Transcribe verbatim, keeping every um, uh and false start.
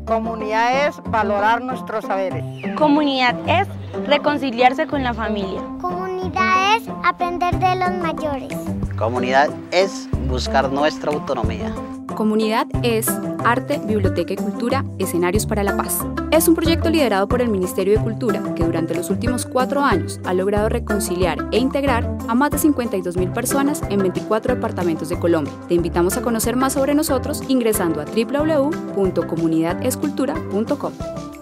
Comunidad es valorar nuestros saberes. Comunidad es reconciliarse con la familia. Comunidad es aprender de los mayores. Comunidad es buscar nuestra autonomía. Comunidad es arte, biblioteca y cultura, escenarios para la paz. Es un proyecto liderado por el Ministerio de Cultura que durante los últimos cuatro años ha logrado reconciliar e integrar a más de cincuenta y dos mil personas en veinticuatro departamentos de Colombia. Te invitamos a conocer más sobre nosotros ingresando a doble u doble u doble u punto comunidad es cultura punto com.